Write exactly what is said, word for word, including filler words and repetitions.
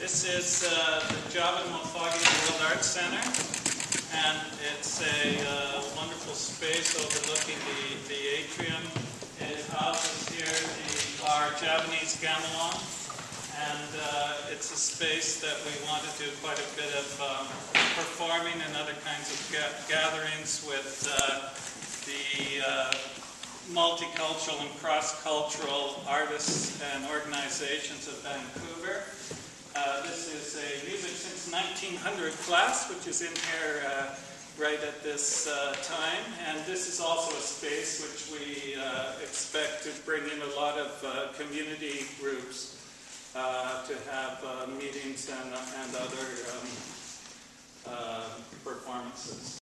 This is uh, the Javan Motfagian World Arts Center, and it's a uh, wonderful space overlooking the, the atrium. It houses here the, our Javanese gamelan, and uh, it's a space that we want to do quite a bit of um, performing and other kinds of ga gatherings with uh, the uh, multicultural and cross-cultural artists and organizations of Vancouver. Uh, this is a Music Since nineteen hundred class, which is in here uh, right at this uh, time. And this is also a space which we uh, expect to bring in a lot of uh, community groups uh, to have uh, meetings and, and other um, uh, performances.